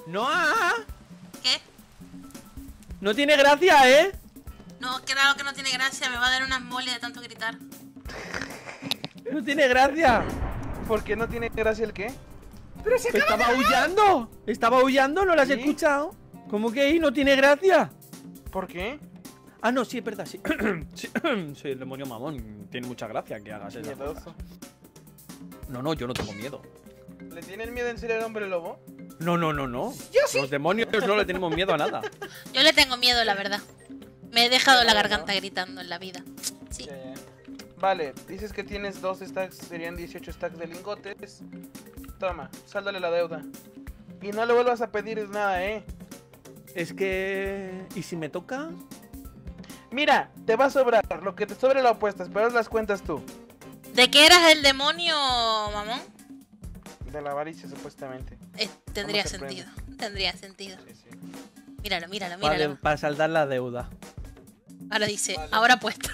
¡Noah! ¿Qué? No tiene gracia, ¿eh? No, claro que no tiene gracia. Me va a dar una embolia de tanto gritar. No tiene gracia. ¿Por qué no tiene gracia el qué? ¡Pero se acaba Estaba de aullando. Estaba aullando, ¿no la has ¿Sí? escuchado? ¿Cómo que ahí no tiene gracia? ¿Por qué? Ah, no, sí, es verdad, sí. Sí, sí, el demonio mamón. Tiene mucha gracia que hagas eso. Miedoso. No, yo no tengo miedo. ¿Le tienen miedo en serio al hombre lobo? No. Yo sí. Los demonios no le tenemos miedo a nada. Yo le tengo miedo, la verdad. Me he dejado la garganta gritando en la vida. Sí. Ya. Vale, dices que tienes 2 stacks, serían 18 stacks de lingotes. Toma, sáldale la deuda. Y no le vuelvas a pedir nada, Es que... ¿Y si me toca? Mira, te va a sobrar, lo que te sobre lo apuestas, pero haz las cuentas tú. ¿De qué eras el demonio, mamón? De la avaricia, supuestamente. Tendría No me sorprende. sentido. Tendría sentido. Sí. Míralo. Vale, para saldar la deuda. Ahora dice, Vale. ahora puesto.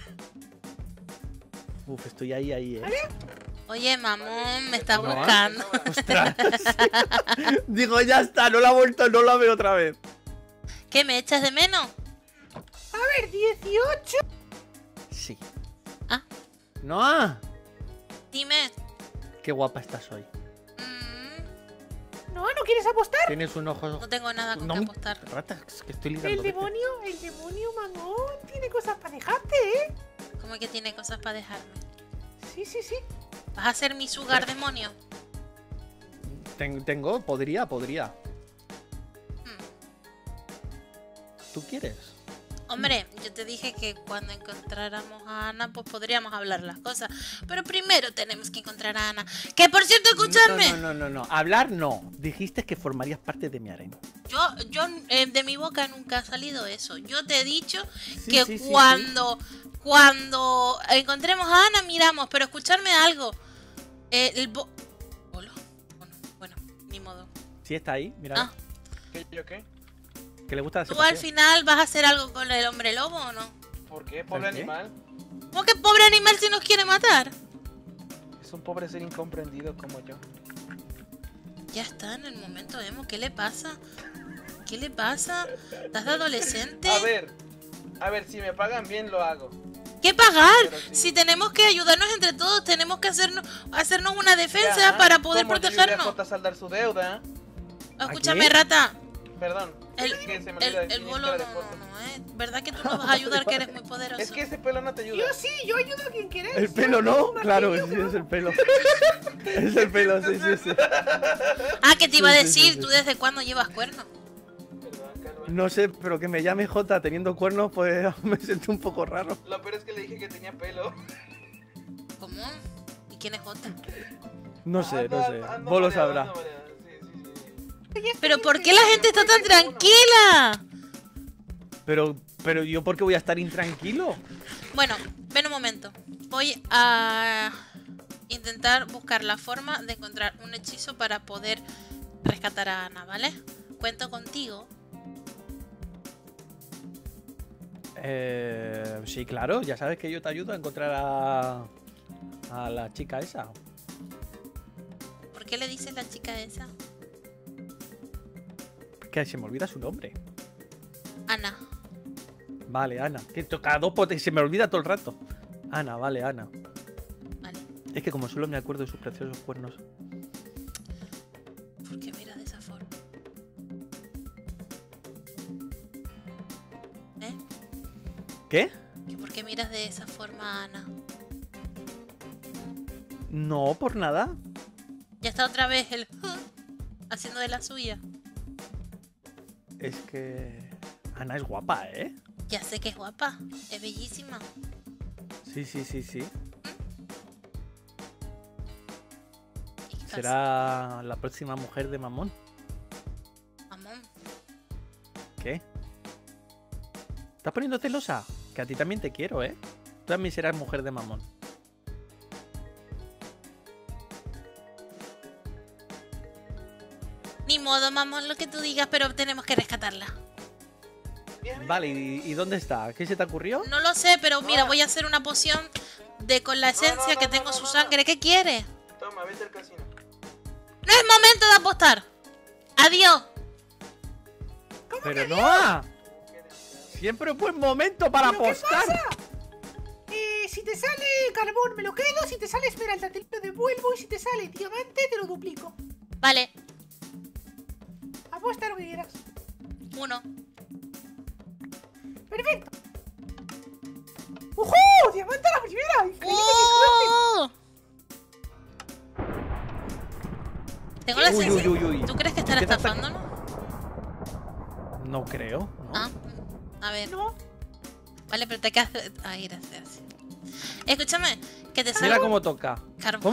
Uf, estoy ahí, ¿eh? Oye, mamón, me está No, buscando. Ostras. Digo, ya está, no la he vuelto, no la veo otra vez. ¿Qué, me echas de menos? A ver, 18. Sí. Ah. Noah, Dime. qué guapa estás hoy. No, ¿no quieres apostar? Tienes un ojo... No tengo nada con No que me- apostar. Rata, es que estoy ligando. El vete. demonio, mamón, tiene cosas para dejarte, ¿eh? ¿Cómo que tiene cosas para dejarme? Sí. ¿Vas a ser mi sugar demonio? Tengo, podría. Hmm. ¿Tú quieres? Hombre, yo te dije que cuando encontráramos a Ana, pues podríamos hablar las cosas. Pero primero tenemos que encontrar a Ana. Que por cierto, escúchame. No. Hablar no. Dijiste que formarías parte de mi harem. Yo de mi boca nunca ha salido eso. Yo te he dicho Sí, que sí, sí, cuando encontremos a Ana, miramos. Pero escucharme algo. Hola. Bueno, ni modo. Sí, está ahí, mira. Ah. ¿Qué, yo qué? Que le gusta la ¿Tú al separación. final vas a hacer algo con el hombre lobo o no? ¿Por qué? Pobre ¿Por qué? animal. ¿Cómo que pobre animal si nos quiere matar? Es un pobre ser incomprendido como yo. Ya está en el momento, Emo. ¿Qué le pasa? ¿Qué le pasa? ¿Estás de adolescente? A ver, si me pagan bien lo hago. ¿Qué pagar? Pero sí. Si tenemos que ayudarnos entre todos, tenemos que hacernos una defensa Ya, para poder como yo protegernos. ayudé a Jota a saldar su deuda. Escúchame, qué? rata. Perdón. El, es que se me olvida el definir bolo cara no, de Jota. ¿Verdad que tú nos vas a ayudar, que eres muy poderoso? Es que ese pelo no te ayuda. Yo sí, yo ayudo a quien queráis. El pelo no, claro, sí, es el pelo. Es el pelo, sí. Ah, que te iba a Sí, decir, sí. ¿tú desde cuándo llevas cuernos? Perdón, Carmen. No sé, pero que me llame J teniendo cuernos, pues me siento un poco raro. Lo peor es que le dije que tenía pelo. ¿Cómo? ¿Y quién es Jota? No sé. Ando Vos lo mareado, sabrás. ando mareado. Sí. ¿Pero por qué la gente está tan tranquila? Pero yo, ¿por qué voy a estar intranquilo? Bueno, ven un momento. Voy a intentar buscar la forma de encontrar un hechizo para poder rescatar a Ana, ¿vale? Cuento contigo. Sí, claro, ya sabes que yo te ayudo a encontrar a la chica esa. ¿Por qué le dices la chica esa? Que se me olvida su nombre. Ana. Vale, Ana. Que toca dos potes, se me olvida todo el rato. Ana, vale, Ana. Vale. Es que como solo me acuerdo de sus preciosos cuernos. ¿Por qué miras de esa forma? ¿Eh? ¿Qué? ¿Que ¿Por qué miras de esa forma a Ana? No, por nada. Ya está otra vez el haciendo de la suya. Es que Ana es guapa, ¿eh? Ya sé que es guapa, es bellísima. Sí. ¿Y qué pasa? Será la próxima mujer de Mamón. Mamón, ¿Qué? ¿Estás poniendo celosa? Que a ti también te quiero, ¿eh? Tú también serás mujer de Mamón. ni modo, mamón, lo que tú digas, pero tenemos que rescatarla. Vale, ¿y dónde está? ¿Qué se te ocurrió? No lo sé, pero mira, voy a hacer una poción de con la esencia que tengo su sangre. ¿Qué quiere? Toma, vete al casino. No es momento de apostar. Adiós. Pero no. Siempre es buen momento para ¿Pero qué apostar. pasa? Si te sale carbón me lo quedo, si te sale esmeralda te lo devuelvo y si te sale diamante te lo duplico. Vale, Apuesta lo que quieras. 1. Perfecto. ¡Ujú! ¡Diamante a la primera! ¡Increíble, qué suerte! Tengo la Uy, sensación. uy, uy, uy. ¿Tú crees que están Empieza a atacar. estafándonos? No creo. ¿no? Ah, a ver. No, Vale, pero te quedas. Ahí, gracias. Escúchame, que te Mira salga cómo toca. carbón. ¿Cómo?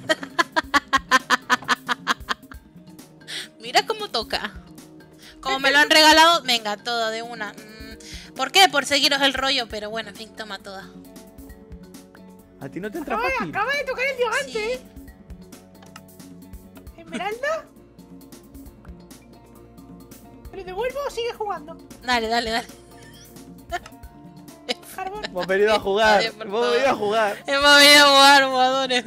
Mira cómo toca. Como me lo han regalado, venga, todo de una. ¿Por qué? Por seguiros el rollo, pero bueno, en fin, toma toda. A ti no te entra acaba, fácil. acaba de tocar el diamante, Sí. ¿eh? ¿Esmeralda? ¿Te lo devuelvo o sigue jugando? Dale, dale, dale. Carbón. Hemos venido a jugar. Dale, por Hemos favor. venido a jugar. Hemos venido a jugar, jugadores.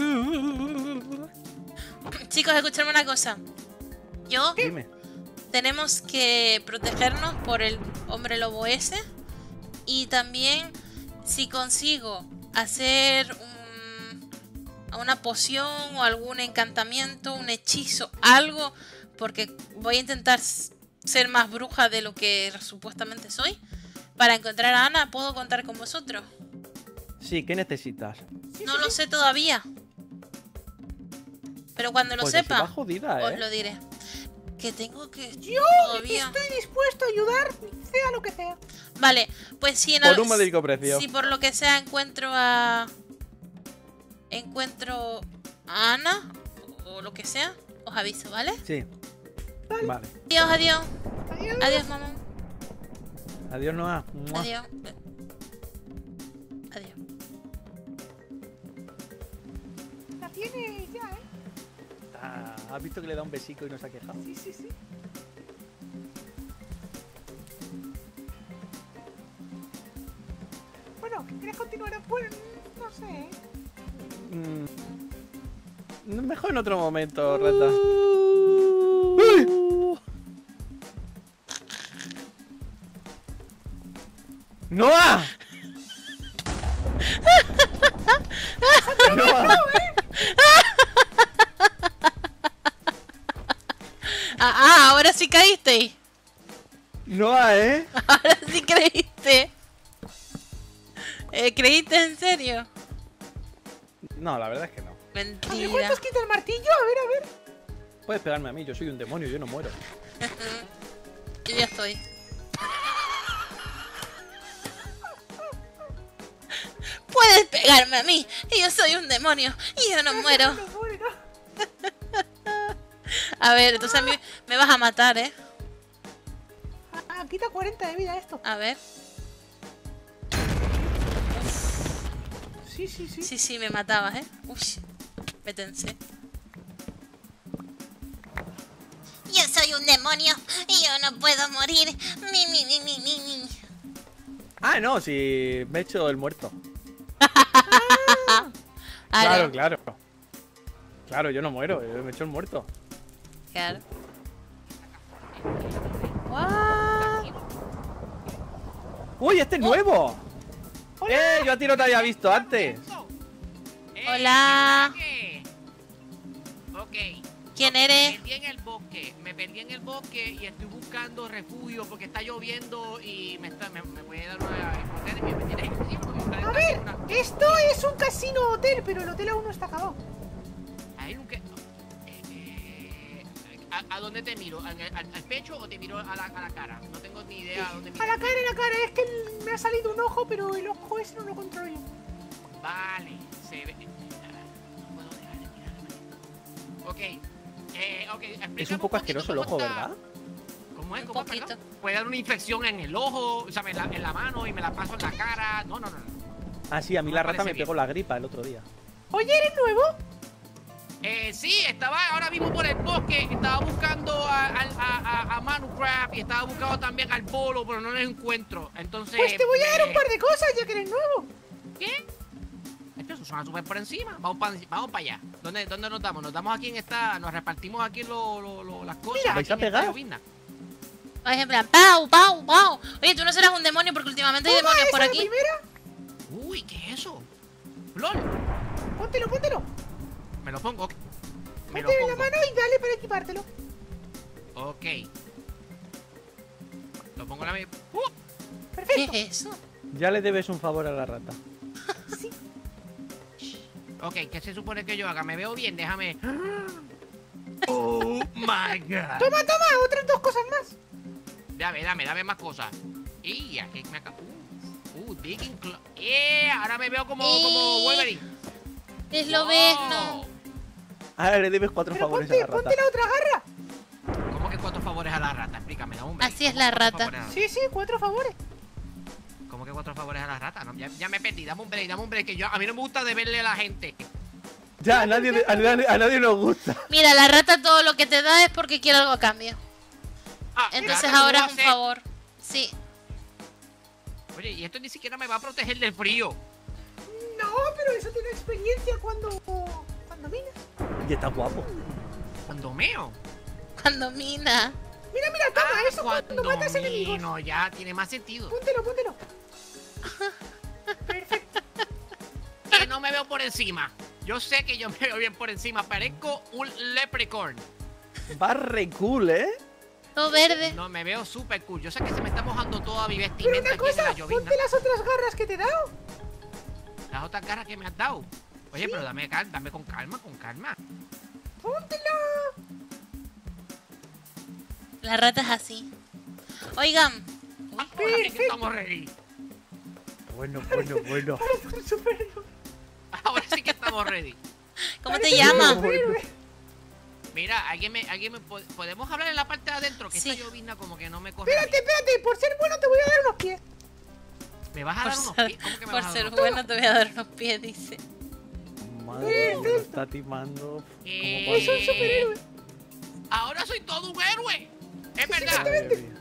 Chicos, escuchadme una cosa. Yo Dime. tenemos que protegernos por el hombre lobo ese. Y también, si consigo hacer una poción o algún encantamiento, un hechizo, algo, porque voy a intentar ser más bruja de lo que supuestamente soy. Para encontrar a Ana, ¿puedo contar con vosotros? Sí, ¿qué necesitas? No lo sé todavía. Pero cuando lo Pues así va sepa, jodida, os ¿eh? lo diré. Que tengo que... Yo todavía... estoy dispuesto a ayudar, sea lo que sea. Vale, pues si en Por un módico precio. si por lo que sea encuentro a Ana o lo que sea, os aviso, ¿vale? Sí. Vale. Adiós, adiós. Adiós. Adiós, mamá. Adiós, Noah. Mua. Adiós. Adiós. La tiene ya, ¿eh? Ah, ¿has visto que le da un besico y no se ha quejado? Sí, sí, sí. Bueno, ¿quieres continuar? Pues no sé, ¿eh? Mejor en otro momento, rata. ¡Noah! ¡Noah! Ahora sí caíste. ¡Noah, eh! Ahora sí creíste. ¿Creíste en serio? No, la verdad es que no. ¿A ver Mentira. cuántos quita el martillo? A ver, a ver. Puedes pegarme a mí, yo soy un demonio, yo no muero. Yo ya estoy. Puedes pegarme a mí, y yo soy un demonio, y yo no muero. No muere, no. A ver, entonces a mí me vas a matar, ¿eh? Ah, quita 40 de vida esto. A ver. Sí, sí, sí. Sí, sí, me matabas, ¿eh? Uy, me tensé. Yo soy un demonio y yo no puedo morir. Mi. Ah, no, si me he hecho el muerto. Claro, Claro. Claro, yo no muero, yo me he hecho el muerto. claro. What? ¡Uy, este es nuevo! Yo a ti no te había visto antes. Hola. Ok. ¿Quién Me eres? perdí en el bosque y estoy buscando refugio porque está lloviendo y me puede dar una hipotermia. ¿Me tienes que decir? A ver, esto es un casino hotel, pero el hotel aún no está acabado. Hay un que... ¿A dónde te miro? ¿Al pecho o te miro a la cara? No tengo ni idea a dónde miro. A la cara, es que me ha salido un ojo, pero el ojo ese no lo controlo yo. Vale, se ve... No puedo dejar de mirar. Ok. Es un poco asqueroso el ojo, ¿verdad? ¿Cómo es? Un ¿Cómo es, poquito. perdón? Puede dar una infección en el ojo, o sea, en la mano y me la paso en la cara. No. Ah, sí, a mí No la me rata parece me pegó bien. la gripa el otro día. Oye, ¿eres nuevo? Sí, estaba ahora mismo por el bosque, estaba buscando a Manu Crab y estaba buscando también al Bolo, pero no lo encuentro. Entonces... Pues te voy a dar un par de cosas, ya que eres nuevo. ¿Qué? Esto suena súper por encima. Vamos para allá. ¿Dónde nos damos? Nos damos aquí en esta... Nos repartimos aquí las cosas. Mira, aquí ¿vais a en esta pegar? llovizna. Ay, en plan, ¡pau, pau, pau! Oye, tú no serás un demonio porque últimamente hay demonios por ¿Esa aquí. la primera? Uy, ¿qué es eso? ¡Lol! Póntelo, póntelo. Me lo pongo. Me lo Póntelo en la pongo. mano y dale para equipártelo. Ok. Lo pongo en la... ¿Qué Perfecto. es eso? Ya le debes un favor a la rata. Ok, ¿qué se supone que yo haga? ¿Me veo bien? Déjame... Oh my god. Toma, toma, otras 2 cosas más. Dame más cosas. Y ya que me acabo. Digging Claw. Ahora me veo como Wolverine. Es lo no. Wow. Ahora le debes 4 Pero favores a la ponte rata. la otra garra. ¿Cómo que 4 favores a la rata? Explícame, da un break. Así es ¿Cómo la que 4 rata. favores a la- Sí, 4 favores. ¿Cómo que 4 favores a la rata? No, ya me perdí, dame un break, que a mí no me gusta deberle a la gente. Ya, a nadie nos gusta. Mira, la rata todo lo que te da es porque quiere algo a cambio. Ah, Entonces rata, ahora ¿cómo es un hacer? favor. Sí. Oye, y esto ni siquiera me va a proteger del frío. No, pero eso tiene experiencia cuando minas. Y está guapo. Cuando meo. Cuando mina. Mira, toma eso cuando matas enemigos. No, ya tiene más sentido. Póntelo. Perfecto. Que no me veo por encima. Yo sé que yo me veo bien por encima. Parezco un leprechaun. Va re cool, ¿eh? Todo verde. No, me veo súper cool. Yo sé que se me está mojando toda mi Pero vestimenta una aquí en cosa, la llovizna. ponte las otras garras que te he dado. Las otras caras que me has dado. Oye, pero dame con calma. Póntela. La rata es así. Oigan, Ahora sí que estamos ready. Bueno. Parece un superhéroe. Ahora sí que estamos ready. ¿cómo te Parece un llamas? superhéroe. Mira, ¿podemos hablar en la parte de adentro? Que Sí. esta llovizna como que no me corre. a mí. Espérate, por ser bueno te voy a dar unos pies. ¿Me vas a dar unos pies? ¿Cómo que me Por vas a ser dar unos bueno te voy a dar unos pies, dice. Madre mía, lo está timando. Eh, Como Es un superhéroe. Ahora soy todo un héroe. Es verdad. Madre mía.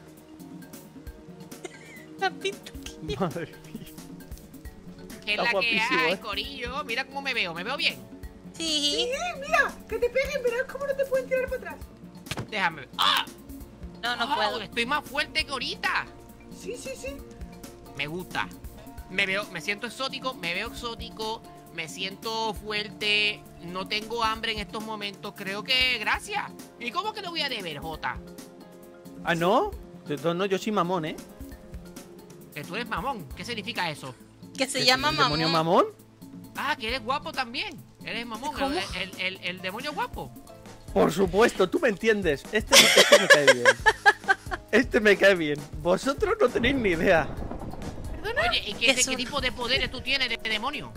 La pinta. Madre mía. Que es Está la que guapísimo, hay, ¿eh? corillo. Mira cómo me veo. ¿Me veo bien? Sí. Mira, que te peguen, verás cómo no te pueden tirar para atrás. Déjame ver. ¡Ah! No puedo. Estoy más fuerte que ahorita. Sí. Me gusta. Me siento exótico, me veo exótico, me siento fuerte, no tengo hambre en estos momentos, creo que gracias. ¿Y cómo que no voy a deber, Jota? ¿Ah, no? No, yo soy mamón, ¿eh? Que tú eres mamón, ¿qué significa eso? Que se llama ¿El demonio mamón. mamón? Ah, que eres guapo también, eres mamón, ¿Cómo? el demonio guapo. Por supuesto, tú me entiendes. Este me cae bien. Este me cae bien. Vosotros no tenéis ni idea. Oye, ¿y ¿Qué qué son? tipo de poderes tú tienes de demonio?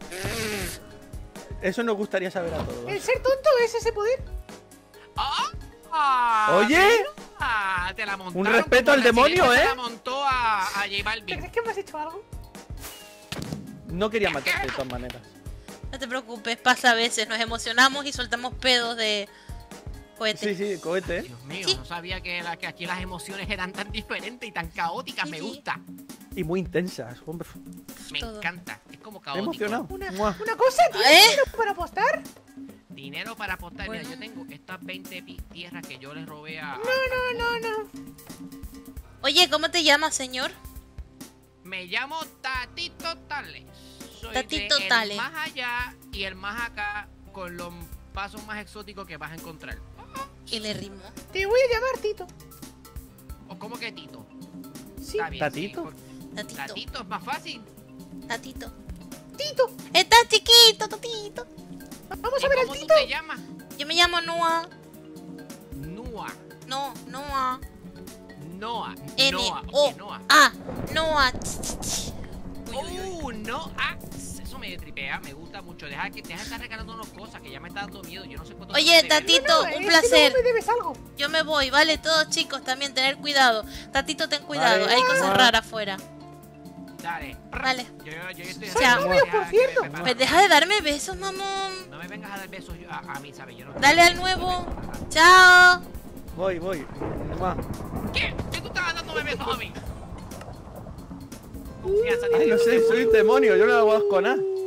Eso nos gustaría saber a todos. El ser tonto es ese poder. Oye, Te la montaron un respeto como al demonio, Resident ¿eh? Se la montó a J ¿Te Balvin. crees que me has hecho algo? no quería matarte de todas maneras. No te preocupes, pasa a veces. Nos emocionamos y soltamos pedos de cohete. Sí, cohete, ¿eh? Dios mío, Sí. no sabía que aquí las emociones eran tan diferentes y tan caóticas. Sí, Me sí. gusta. Y muy intensas. Hombre, Me Todo. encanta. Es como me he caótico. emocionado. Una Mua. cosa, ¿tienes ¿Eh? dinero para apostar? Dinero para apostar. Bueno. Mira, yo tengo estas 20 tierras que yo les robé a... No. Oye, ¿cómo te llamas, señor? Me llamo Tatito Tales. Soy Tatito de Tales. el más allá y el más acá con los pasos más exóticos que vas a encontrar. Y le rimó. Te voy a llamar Tito. ¿O cómo que Tito? Sí, Está bien, ¿Tatito? sí. Tatito. Tatito es más fácil. Tatito. Tito. Estás chiquito, Tatito. Vamos ¿Y a ver al cómo tú Tito. te llamas? Yo me llamo Noah. Noah. No, Noah. Noah. N Noah. O Ok, Noah. A. Noah. Noah. Eso me tripea, me gusta mucho. Deja de estar regalándonos cosas que ya me está dando miedo. Yo no sé cuánto. Oye, tiempo te Tatito, veré. un Es que placer. luego me debes algo. Yo me voy, ¿vale? Todos chicos también tener cuidado. Tatito, ten cuidado. Vale. Hay cosas Mua. raras afuera. Dale. Vale. Yo estoy Soy haciendo- novio, ya, por que cierto. me paro. Pues deja de darme besos, mamón. No me vengas a dar besos a mí, ¿sabes? Yo no. Dale al nuevo. Chao. Voy. Mua. ¿Qué? ¿Qué tú estabas dándome besos a mí? Confianza, Ay, no sé, soy un demonio, yo no hago asco nada.